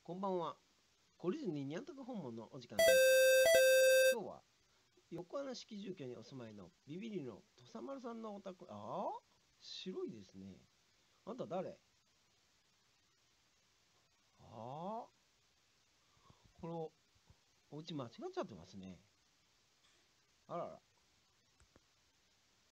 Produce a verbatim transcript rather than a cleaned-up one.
こんばんは。懲りずににゃんとく訪問のお時間です。今日は横穴式住居にお住まいのビビリの土佐丸さんのお宅。ああ、白いですね。あんた誰？ああ、このお家間違っちゃってますね。あらら。